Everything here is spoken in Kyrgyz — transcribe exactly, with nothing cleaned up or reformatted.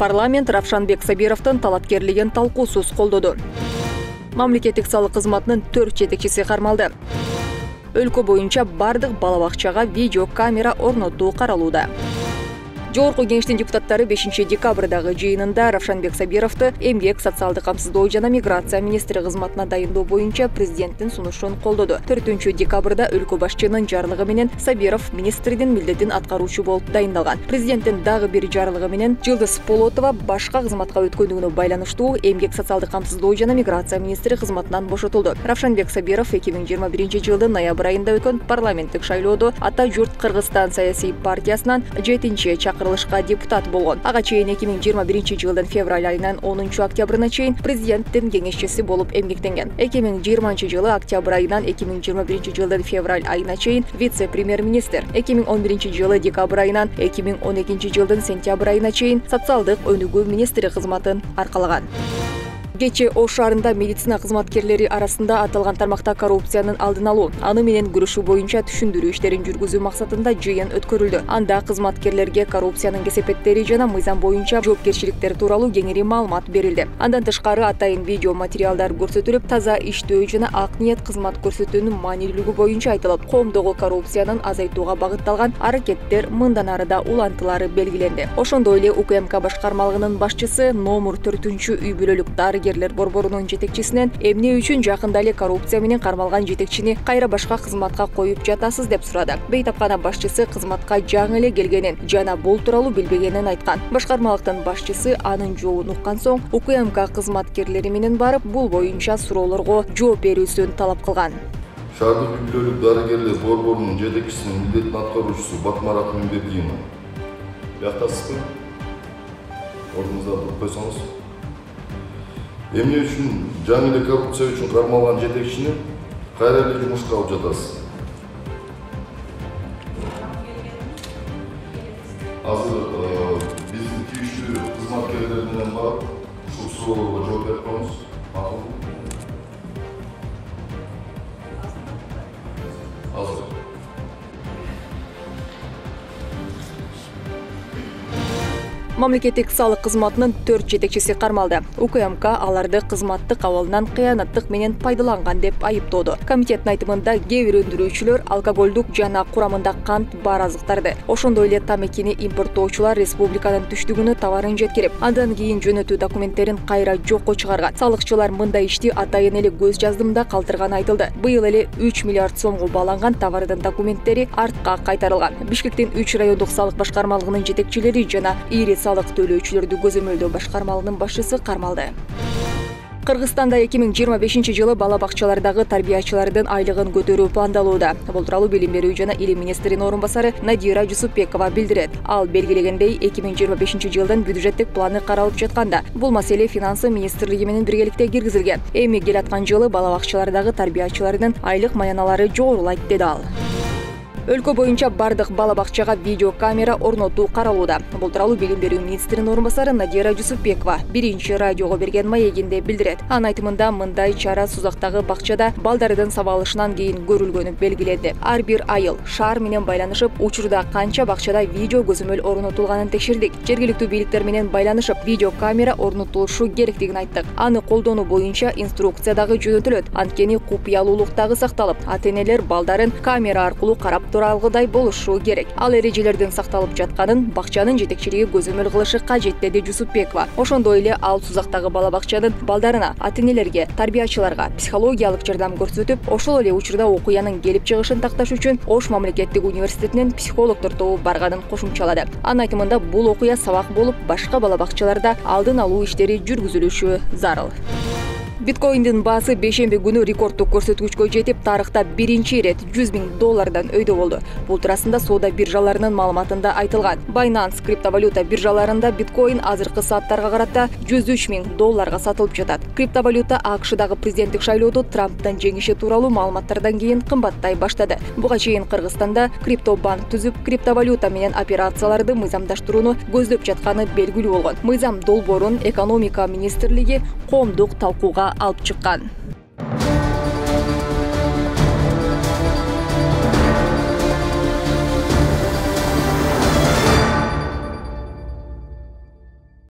Парламент Равшанбек Сабировдун талапкерлигин талкуусуз колдоду. Мамлекеттик салык кызматынын төрт жетекчиси кармалды. Өлкө боюнча бардык балабакчага видео камера орнотуу каралууда. Жогорку кеңештин депутаттары бешинчи декабрдагы жыйынында Равшанбек Сабировду эмгек, социалдык камсыздоо жана миграция министри кызматына дайындоо боюнча президенттин сунушун колдоду. төртүнчү декабрда өлкө башчынын жарлыгы менен Сабиров министрдин милдетин аткаруучу болуп дайындалган. Президенттин дагы бир жарлыгы менен Жылдыз Полотова башка кызматка өткөндүгүнө байланыштуу эмгек, социалдык камсыздоо жана миграция министри кызматынан бошотулду. Равшанбек Сабиров эки миң жыйырма биринчи жылдын ноябрь айында өткөн парламенттик шайлоодо Ата журт Кыргызстан саясий партиясынан жетинчи чакыр депутат болгон. Ага чейин эки миң жыйырма биринчи жылдын февраль айынан онунчу октябрына чейин президенттин кеңешчиси болуп эмгектенген. эки миң жыйырманчы жылы октябрь айынан эки миң жыйырма биринчи жылдын февраль айына чейин вице-премьер-министр, эки миң он биринчи жылы декабрь айынан эки миң он экинчи жылдын сентябрь айына чейин социалдык өнүгүү министри кызматын аркалаган. Кечээ Ош шаарында медицина кызматкерлери арасында аталган тармакта коррупциянын алдын алуу, аны менен күрөшүү боюнча түшүндүрүү иштерин жүргүзүү максатында жыйын өткөрүлдү. Анда кызматкерлерге коррупциянын кесепеттери жана мыйзам боюнча жоопкерчиликтер тууралуу кеңири маалымат берилди. Андан тышкары атайын видео материалдар көрсөтүлүп, таза иштөө жана ак ниет кызмат көрсөтүүнүн маанилүүлүгү боюнча айтылып, коомдогу коррупциянын азайтууга багытталган аракеттер мындан ары да улантылары белгиленди. Ошондой эле У К М К башкармалыгынын башчысы номер төртүнчү үй бүлөлүк дарыгерлер борборунун жетекчисинен эмне үчүн жакында эле коррупция менен кармалган жетекчини кайра башка кызматка коюп жатасыз деп сурады. Бейтапкана башчысы кызматка жаңы эле келгенин жана бул тууралуу билбегенин айткан. Башкармалыктын башчысы анын жообун уккан соң У К М К кызматкерлери менен барып, бул боюнча суроолорго жооп берүүсүн талап кылган. Шаардык үй бүлөлүк дарыгерлер борборунун жетекчисинин милдетин аткаруучусу Батмарат Мембердиевна. Бияктасызбы? Ордуңузда туруп койсоңуз. Эмне үчүн жаңы эле коррупция үчүн кармалган жетекчини кайра эле жумушка алып жатасыз? Азыр биздин тийиштүү кызматкерлер менен барып, ушул суроолорго жооп берип коюңуз. Макулбу? Азыр. Мамлекеттик салык кызматынын төрт жетекчиси кармалды. У К М К аларды кызматтык абалынан кыянаттык менен пайдаланган деп айыптооду. Комитеттин айтымында кээ бир өндүрүүчүлөр алкоголдук жана курамында кант бар азыктарды, ошондой эле тамекини импорттоочулар республиканын түштүгүнө товарын жеткирип, андан кийин жөнөтүү документтерин кайра жокко чыгарган. Салыкчылар мындай ишти атайын эле көз жаздымда калтырганы айтылды. Быйыл эле үч миллиард сомго бааланган товардын документтери артка кайтарылган. Бишкектин үч райондук салык башкармалыгынын жетекчилери жана ири салык төлөөчүлөрдү көзөмөлдөө башкармалыгынын башчысы кармалды. Кыргызстанда эки миң жыйырма бешинчи жылы бала бакчалардагы тарбиячылардын айлыгын көтөрүү пландалууда. Бул тууралуу Билим берүү жана илим министринин орун басары Надира Жусупбекова билдирет. Ал белгилегендей, эки миң жыйырма бешинчи жылдын бюджеттик планы каралып жатканда, бул маселе финансы министрлиги менен биргеликте киргизилген. Эми келаткан жылы бала бакчалардагы тарбиячылардын айлык маяналары жогорулайт, деди ал. Өлкө боюнча бардык бала бакчага видео камера орнотуу каралууда. Бул тууралуу Билим берүү министринин орун басары Надира Жусупбекова биринчи радиого берген маегинде билдирет. Анын айтымында мындай чара Сузактагы бакчада балдардын сабалышынан кийин көрүлгөнү белгиленди. Ар бир айыл шаар менен байланышып, учурда канча бакчада видео көзөмөл орнотулганын текшердик. Жергиликтүү бийликтер менен байланышып, видео камера орнотулушу керектигин айттык. Аны колдонуу боюнча инструкция дагы жөнөтүлөт. Анткени купуялуулук дагы сакталып, ата-энелер балдарын камера аркылуу карап туралгыдай болушу керек. Ал эрежелердин сакталып жатканын бакчанын жетекчилиги көзөмөл кылышы кажет, деди Жусупбекова. Ошондой эле ал Сузактагы бала бакчанын балдарына, ата-энелерге, тарбиячыларга психологиялык жардам көрсөтүп, ошол эле учурда окуянын келип чыгышын такташ үчүн Ош мамлекеттик университетинен психологдор тобу барганын кошумчалады. Анын айтымында, бул окуя сабак болуп, башка бала бакчаларда алдын алуу иштери жүргүзүлүшү зарыл. Биткоиндин баасы бейшемби күнү рекорддук көрсөткүчкө жетип, тарыхта биринчи ирет жүз миң доллардан өйдө болду. Бул туурасында соода биржаларынын маалыматында айтылган. Binance криптовалюта биржаларында биткоин азыркы сааттарга карата жүз үч миң долларга сатылып жатат. Криптовалюта АКШдагы президенттик шайлоодо Трамптын жеңиши тууралуу маалыматтардан кийин кымбаттай баштады. Буга чейин Кыргызстанда криптобанк түзүп, криптовалюта менен операцияларды мыйзамдаштырууну көздөп жатканы белгилүү болгон. Мыйзам долбоорун экономика министрлиги коомдук талкууга алып чыккан.